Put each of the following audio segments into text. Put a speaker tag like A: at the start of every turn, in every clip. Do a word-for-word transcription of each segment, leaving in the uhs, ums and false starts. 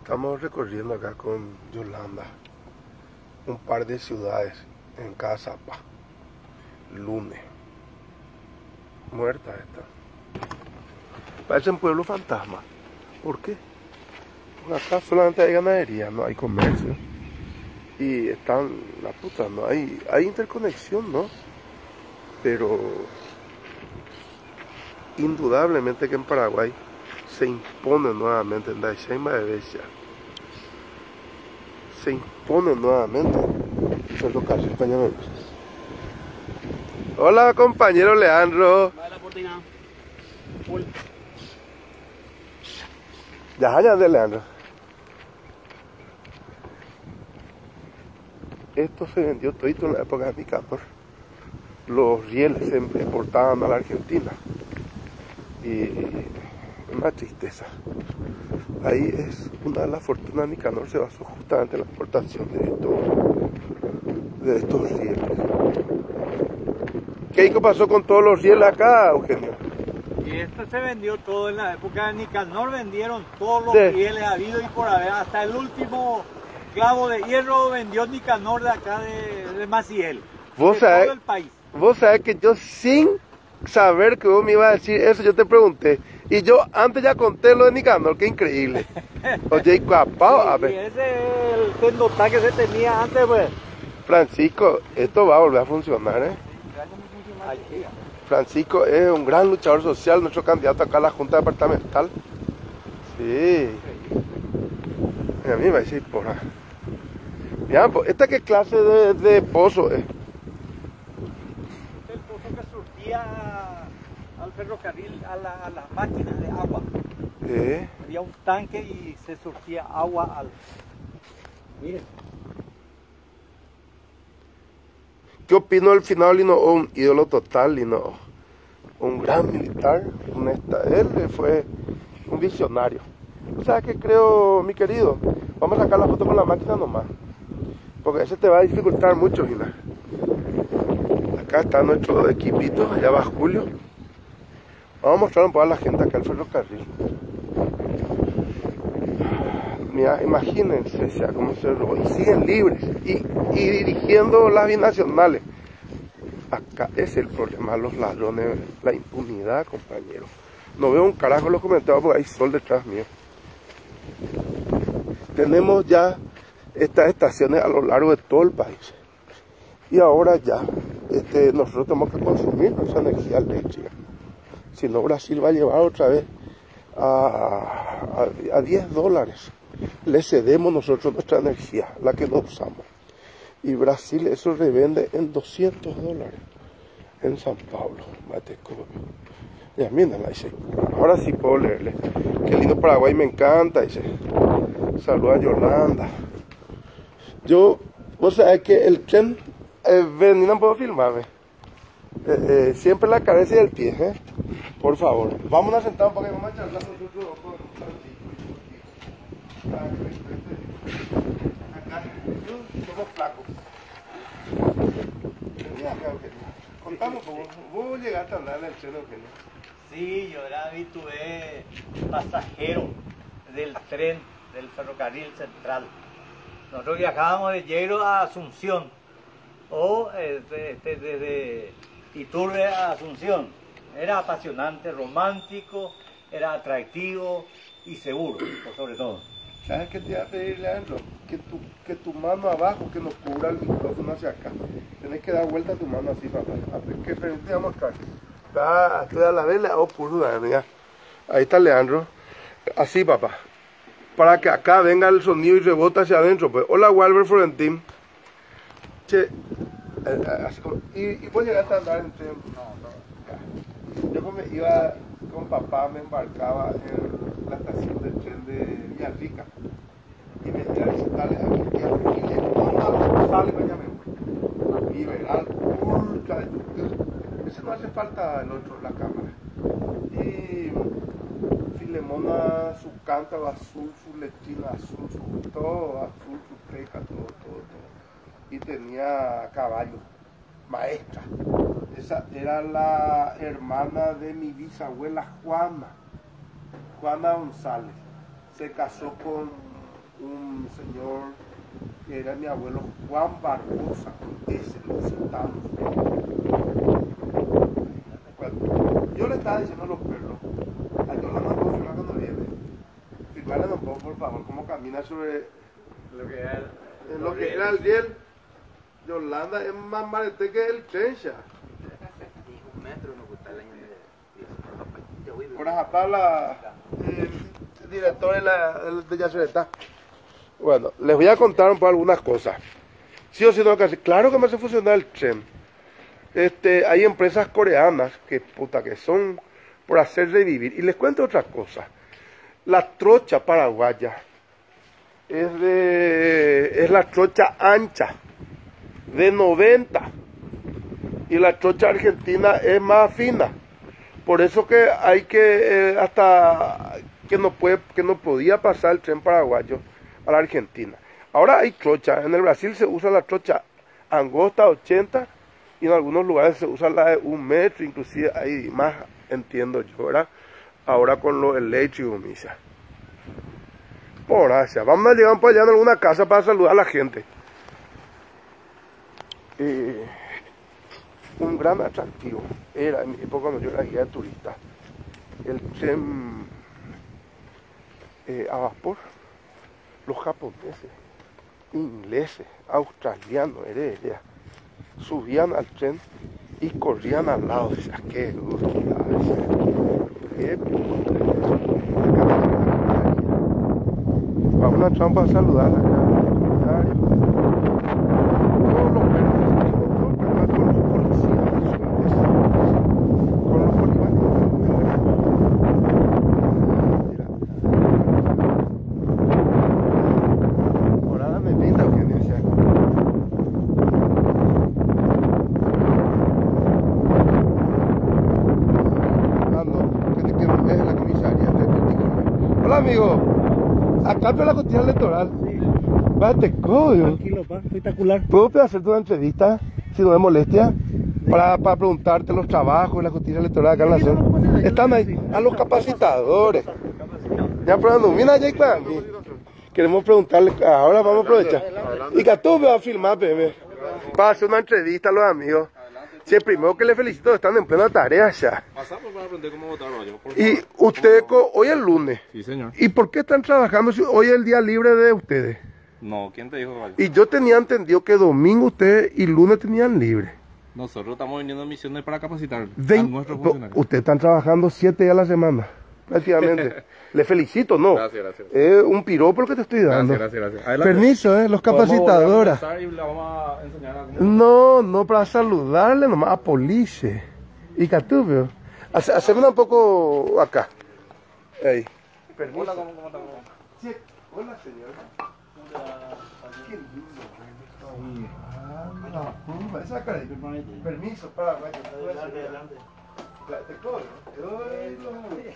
A: Estamos recorriendo acá con Yolanda un par de ciudades en Cazapá. Lunes. Muerta esta. Parecen pueblos fantasmas. ¿Por qué? Porque acá solamente hay ganadería, no hay comercio. Y están, la puta, no hay, hay interconexión, ¿no? Pero indudablemente que en Paraguay se impone nuevamente en Daishaima de Bessia. Se impone nuevamente el ferrocarril español. Hola, compañero Leandro. Ya, ya de Leandro. Esto se vendió todito en la época de Nicanor. Los rieles se exportaban a la Argentina. Y una tristeza. Ahí es una de las fortunas de Nicanor, se basó justamente en la exportación de estos, de estos rieles. ¿Qué pasó con todos los rieles acá, Eugenio?
B: Y esto se vendió todo en la época de Nicanor, vendieron todos los
A: de...
B: rieles habidos y por haber, hasta el último clavo de hierro vendió Nicanor de acá de, de Maciel,
A: ¿Vos
B: de
A: sabés,
B: todo el país. Vos
A: sabés que yo sin saber que vos me ibas a decir eso, yo te pregunté. Y yo antes ya conté lo de Nicanor, qué increíble. Oye, capao, a ver.
B: Sí, ese es el tendotá que se tenía antes, pues.
A: Francisco, esto va a volver a funcionar, ¿eh? Francisco es un gran luchador social, nuestro candidato acá a la Junta Departamental. Sí. A mí me dice por ahí. Mira, pues, ¿esta qué clase de, de pozo es?
B: Este es el pozo que surtía al ferrocarril, a, la, a las máquinas de agua.
A: ¿Eh?
B: Había un tanque y se surtía agua al... Miren.
A: ¿Qué opino del final, Lino? Un ídolo total, Lino. Un gran militar. Un esta, él fue un visionario. ¿Sabes qué creo, mi querido? Vamos a sacar la foto con la máquina nomás. Porque eso te va a dificultar mucho, Gina. Acá está nuestro equipito, allá va Julio. Vamos a mostrar un poco a la gente acá el ferrocarril. Mira, imagínense, o sea, cómo se robó. Y siguen libres. Y, y dirigiendo las binacionales. Acá es el problema, los ladrones, la impunidad, compañeros. No veo un carajo en los comentarios porque hay sol detrás mío. Tenemos ya estas estaciones a lo largo de todo el país. Y ahora ya este, nosotros tenemos que consumir nuestra energía eléctrica. Si no, Brasil va a llevar otra vez a, a, a diez dólares. Le cedemos nosotros nuestra energía, la que no usamos. Y Brasil eso revende en doscientos dólares. En San Pablo, Matecovio. Ya miren, dice. Ahora sí puedo leerle. Qué lindo Paraguay, me encanta, dice. Saluda a Yolanda. Yo, vos sabés que el tren, eh, ven, no puedo filmarme. Eh, eh, siempre la cabeza y el pie, ¿eh? Por favor. Vamos a sentar un poco y vamos a charlar con nosotros. Acá, somos flacos. Contamos, ¿vos, vos llegaste a andar en el tren, Eugenio?
B: Sí, yo era habitué pasajero del tren del ferrocarril central. Nosotros viajábamos de Lleiro a Asunción o desde, desde, desde Iturbe a Asunción. Era apasionante, romántico, era atractivo y seguro, por sobre todo.
A: ¿Sabes qué te iba a pedir, Leandro? Que tu, que tu mano abajo, que nos cubra el micrófono hacia acá. Tenés que dar vuelta a tu mano así, papá. A ver, ¿qué te vamos a mostrar? Ah, estoy a la vela, oh, puro, ya. Ahí está Leandro. Así, papá. Para que acá venga el sonido y rebota hacia adentro, pues. Hola, Walter Florentín. Che, eh, así como, y, y vos llegaste a andar en tren. No, no. Yo como iba con papá, me embarcaba en la estación del tren de Villarrica. Y me iba a visitarle a mi tía. Y le pongo sale para allá me liberal, ultra. Ese no hace falta el otro, la cámara. Y Filemona, su cántaro azul, su lechina azul, su, todo azul, su peca, todo, todo, todo. Y tenía caballo, maestra. Esa era la hermana de mi bisabuela Juana, Juana González. Se casó con un señor que era mi abuelo Juan Barbosa, ese lo visitamos. Bueno, yo le estaba diciendo a los perros, a Yolanda puedo firmar cuando viene. Firmarle un poco, por favor, cómo camina sobre
B: Lo que era
A: en lo que era el riel. Yolanda es más marete que el Chencha.
C: Un metro no gusta el año de...
A: Por ejemplo, la, el director de, la, de Yacyretá. Bueno, les voy a contar un poco algunas cosas. Sí o sí tengo que hacer. Claro que me hace funcionar el tren. Este, hay empresas coreanas que, puta, que son por hacer revivir. Y les cuento otra cosa. La trocha paraguaya es, de, es la trocha ancha, de noventa. Y la trocha argentina es más fina. Por eso que hay que, eh, hasta que no, puede, que no podía pasar el tren paraguayo a la Argentina. Ahora hay trocha. En el Brasil se usa la trocha angosta ochenta y en algunos lugares se usa la de un metro, inclusive hay más, entiendo yo, ¿verdad? Ahora con lo eléctrico, misa. Por gracias. Vamos a llegar por allá en alguna casa para saludar a la gente. Eh, un gran atractivo era en mi época cuando yo era guía de turista. El tren eh, a vapor. Los japoneses, ingleses, australianos, heredia, subían al tren y corrían al lado. Decía, qué gusto, qué puta. Va una trampa a saludar acá. Todos los perros, con los policías, con los polivanes. Amigo, acá para la justicia electoral. Vete, coño.
B: Tranquilo, pa, espectacular.
A: ¿Puedo hacerte una entrevista, si no me molestia? Para, para preguntarte los trabajos de la justicia electoral acá en la nación. Están ahí, a los capacitadores. Ya probando, mira, Jake, queremos preguntarle, ahora vamos a aprovechar. Y que tú me vas a filmar, bebé. Para hacer una entrevista a los amigos. Sí, primero que le felicito, están en plena tarea ya.
D: Pasamos para aprender cómo votar, vaya.
A: Y usted, hoy es lunes.
D: Sí, señor.
A: ¿Y por qué están trabajando si hoy es el día libre de ustedes?
D: No, ¿quién te dijo que vaya?
A: Y yo tenía entendido que domingo ustedes y lunes tenían libre.
D: Nosotros estamos viniendo a misiones para capacitar
A: Vein...
D: a nuestros funcionarios.
A: Ustedes están trabajando siete días a la semana, prácticamente. Le felicito, ¿no?
D: Gracias, gracias.
A: Es un piropo lo que te estoy dando.
D: Gracias, gracias, gracias. Adelante.
A: Permiso, ¿eh? Los capacitadoras.
D: Y le vamos a enseñar a cómo...
A: No, no, para saludarle nomás a Police. Y Catubio. Hacemos un poco acá. Ahí. Permiso.
D: Hola, ¿cómo, cómo estamos?
A: Sí. Hola, señora. Qué lindo. Ah, no, esa cara. Permiso, para, vaya.
B: Adelante, adelante.
A: Te cobro. Ay, los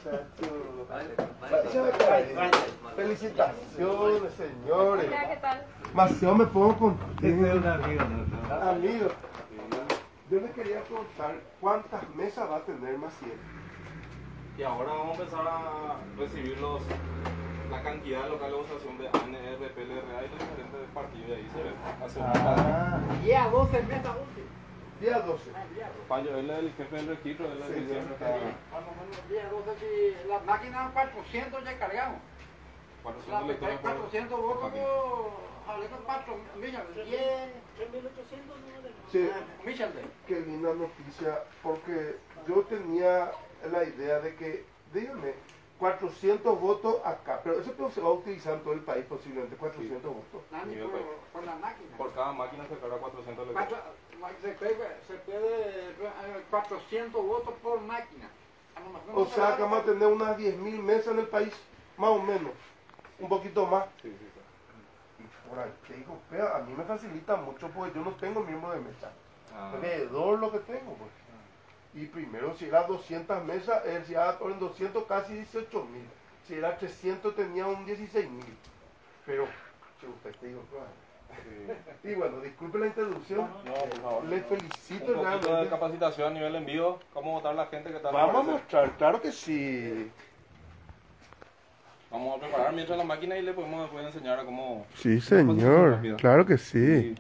A: muchachos. Felicitaciones, señores.
E: Hola, ¿qué tal?
A: Maceo, me pongo con
B: Este es un amigo nuestro.
A: Amigo, yo les quería preguntar cuántas mesas va a tener Maciel.
D: Y ahora vamos a empezar a recibir los, la cantidad de local de votación de A N R, P L R A y los diferentes partidos de ahí se ve. Hace
A: Ah,
B: Día doce empieza último.
A: día doce.
D: Payo, él es el jefe del registro, él es el
A: Sí,
D: que siempre está...
F: Cuando menos día doce, si las máquinas cuatrocientos ya cargamos. La
D: cuatrocientos
F: que trae
D: lectores por-
F: cuatrocientos votos, hablé con cuatro millas.
E: tres mil ochocientos
A: Sí,
F: Michel de.
A: qué linda noticia, porque yo tenía la idea de que, dígame, cuatrocientos votos acá, pero eso se va a utilizar en todo el país posiblemente, cuatrocientos votos.
F: Nani
D: Nivel
F: por,
D: país.
F: por la máquina.
D: Por cada máquina se carga cuatrocientos lectores.
F: Cuatro- se puede, se puede eh, cuatrocientos votos por máquina. A lo mejor no
A: O
F: se
A: sea
F: va
A: que
F: a-
A: vamos a tener unas diez mil mesas en el país, más o menos, un poquito más.
D: Sí, sí, sí.
A: Y por ahí, te digo, pea, a mí me facilita mucho porque yo no tengo miembro de mesa.
D: Ah.
A: Alrededor lo que tengo, pues. Y primero, si era doscientas mesas, él si era en doscientos casi dieciocho mil. Si era trescientos tenía un dieciséis mil. Pero, che, usted te digo, claro.
D: Sí.
A: Y bueno, disculpe la interrupción.
D: No, por favor.
A: Le
D: Un
A: felicito
D: poquito de
A: realmente.
D: capacitación a nivel en vivo, cómo votar la gente que está...
A: Vamos a mostrar, claro que sí.
D: Vamos a preparar mientras la máquina y le podemos después enseñar a cómo...
A: Sí, señor, claro que sí.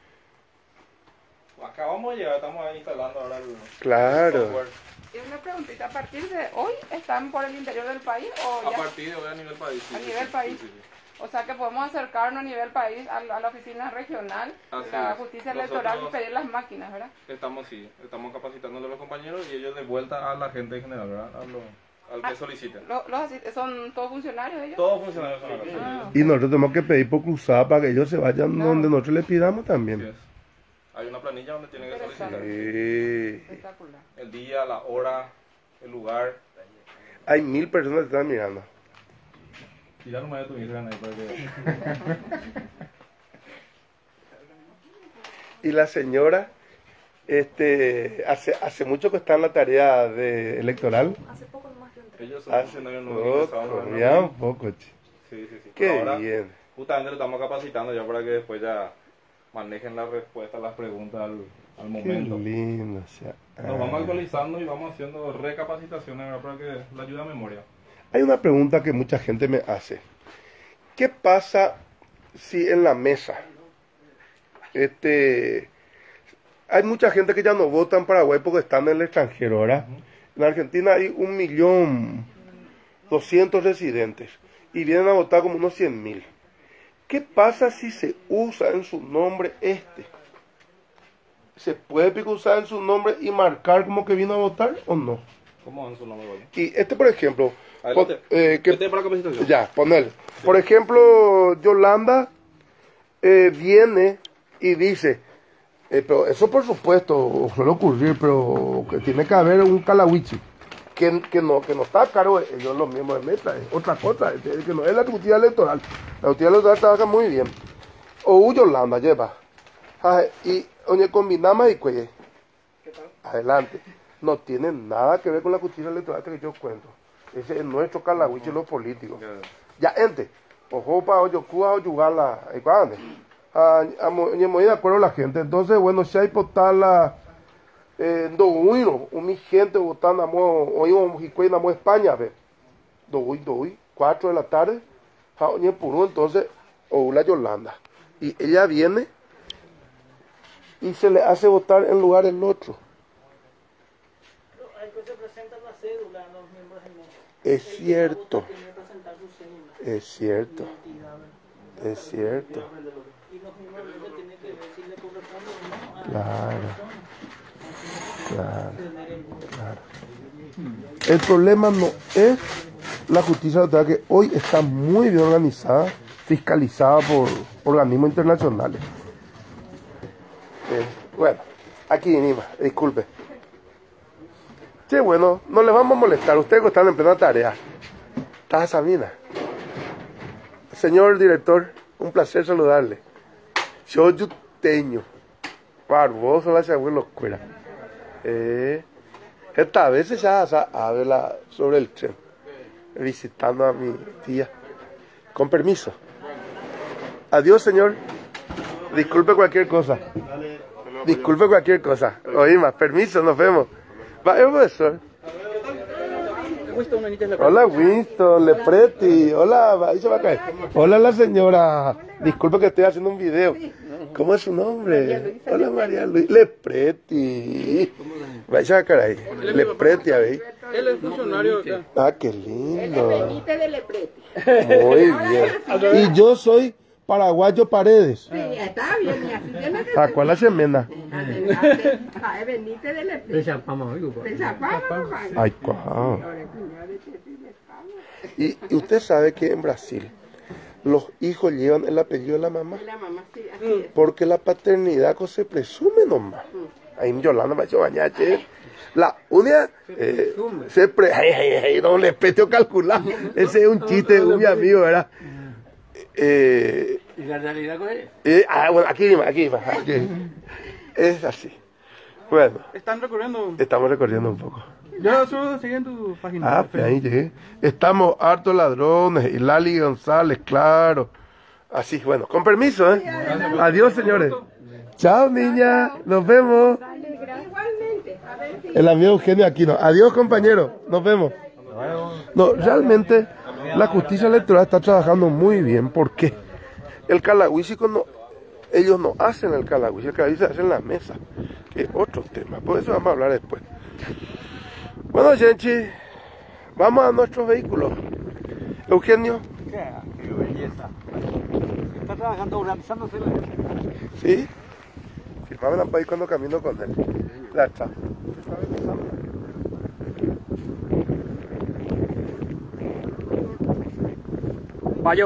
D: Y acabamos de llegar, estamos ahí instalando ahora el
A: Claro.
D: software.
G: Y una preguntita, ¿a partir de hoy están por el interior del país o
D: A
G: ya
D: partir de hoy a nivel país. sí,
G: a
D: sí,
G: nivel
D: sí,
G: país?
D: sí, sí, sí.
G: O sea que podemos acercarnos a nivel país a la, a la oficina regional
D: Así
G: de la
D: es.
G: justicia
D: Nosotros-
G: electoral y pedir las máquinas, ¿verdad?
D: Estamos, sí, estamos capacitando a los compañeros y ellos de vuelta a la gente en general, ¿verdad? A lo- al que
G: Ah,
D: soliciten.
G: Lo- los asist- ¿Son todos funcionarios ellos?
D: Todos funcionarios son acá.
G: Ah,
A: Y nosotros tenemos que pedir por cruzada para que ellos se vayan
G: Claro.
A: donde nosotros les pidamos
D: Así
A: también.
D: es. Hay una planilla donde tienen que
G: Interesante.
D: solicitar
A: Sí.
G: espectacular.
D: el día, la hora, el lugar.
A: Hay mil personas que están mirando.
D: Tira nomás de tu Instagram ahí para que...
A: Y la señora, este, hace, hace mucho que está en la tarea de electoral.
E: Hace poco nomás yo entré.
D: Ellos son
A: Hace
D: funcionarios nuevos ingresados
A: poco,
D: en la
A: ya
D: ley.
A: un poco, che.
D: Sí, sí, sí.
A: Qué
D: Ahora,
A: bien.
D: justamente lo estamos capacitando ya para que después ya manejen la respuesta a las preguntas al, al
A: Qué
D: momento.
A: lindo, o sea.
D: Nos vamos
A: ah.
D: actualizando y vamos haciendo recapacitaciones ¿verdad? Para que la ayude a memoria.
A: Hay una pregunta que mucha gente me hace. ¿Qué pasa si en la mesa, este, hay mucha gente que ya no vota en Paraguay porque están en el extranjero, ¿verdad? En Argentina hay un millón doscientos residentes y vienen a votar como unos cien mil. ¿Qué pasa si se usa en su nombre este? ¿Se puede usar en su nombre y marcar como que vino a votar o no?
D: ¿Cómo van su nombre? Vale?
A: Y este, por ejemplo,
D: Adelante.
A: pon- eh, que-
D: Este es para capacitación.
A: ya, poner. Por ejemplo, Yolanda eh, viene y dice, eh, pero eso por supuesto suele ocurrir, pero que tiene que haber un calahuichi, que, que no que no está caro, ellos los miembros de meta, es otra cosa, es que no es la justicia electoral. La justicia electoral trabaja muy bien. O Yolanda lleva. Ay, y oye, combinamos y cuelle. Adelante. No tiene nada que ver con la justicia electoral que yo cuento. Ese es nuestro calahuichi, los políticos. Ya, ente. Ojo para oyo cuba o yugala. ¿Cuándo? Ah, oye, muy de acuerdo la gente. Entonces, bueno, si hay potala. Eh, do uno, mi gente votando, hoy vamos a España, ve. Do hoy, do hoy, cuatro de la tarde. Ah, oye, por uno, entonces, o la Yolanda. Y ella viene y se le hace votar en lugar del otro.
E: Hay que se presenta la cédula a los miembros del mesa.
A: Es cierto,
E: Tiene que presentar su cédula.
A: es cierto,
E: Identidad, ¿verdad?
A: es cierto.
E: Y los miembros del mesa tienen que ver si le corresponde o no a
A: Claro, claro,
E: tener el
A: claro. El problema no es la justicia electoral, que hoy está muy bien organizada, fiscalizada por organismos internacionales. Eh, bueno, aquí Nima, disculpe. Sí, bueno, no les vamos a molestar, ustedes que están en plena tarea. ¿Estás Sabina? Señor director, un placer saludarle. Yo yuteño, barboso la abuelo cuera. Eh, esta vez ya se habla sobre el tren, visitando a mi tía. Con permiso. Adiós, señor. Disculpe cualquier cosa. Disculpe cualquier cosa. Oíme, permiso, nos vemos. Va, eh, profesor. Hola, Winston, Lepreti. Hola, va- ahí se va a caer. Hola, la señora. Disculpe que estoy haciendo un video. ¿Cómo es su nombre? Hola, María Luisa. Lepreti. Vaya a caer ahí. Lepreti, a ver.
F: Él es funcionario acá.
A: Ah, qué lindo.
G: Benítez de Lepreti.
A: Muy bien. Y yo soy Paraguayo Paredes.
G: Sí, está bien, y así tiene que
A: ¿A cuál la semana?
G: ser. Benítez de Lepreti.
A: Ay, cuau. Y, y usted sabe que en Brasil los hijos llevan el apellido de la mamá.
G: La mamá sí, así es.
A: Porque la paternidad co se presume nomás. Ahí Yolanda me ha hecho bañar, che. La única eh, se pre... Ay, ay, ay, no le peteo calcular. Ese es un chiste de un mi amigo, ¿verdad? Eh,
F: ¿Y la realidad cuál es?
A: eh, ah, bueno, aquí, aquí, aquí. Es así. Bueno,
F: Están recorriendo.
A: estamos recorriendo un poco.
F: Yo solo seguí en tu página.
A: Ah, pues ahí llegué. Estamos hartos ladrones. Y Lali González, claro. Así, bueno, con permiso, ¿eh? Adiós, señores. Chao, niña. Nos vemos.
G: Igualmente. A ver si.
A: El amigo Eugenio Aquino. Adiós, compañero. Nos vemos. No, realmente, La justicia electoral está trabajando muy bien porque el calagüisi cuando ellos no hacen el calagüisi, el calagüisi se hace en la mesa, que es otro tema, por eso vamos a hablar después. Bueno, gente, vamos a nuestros vehículos. Eugenio.
B: Qué, qué belleza. Está trabajando, organizándose la gente.
A: Sí. Firmame la país cuando camino con él. Ya está.
B: Vaya.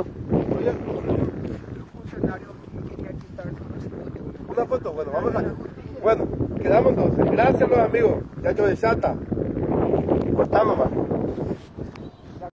A: Una foto, bueno, vamos a... Bueno, quedamos entonces. Gracias los amigos. Ya yo de chata. Cortamos más.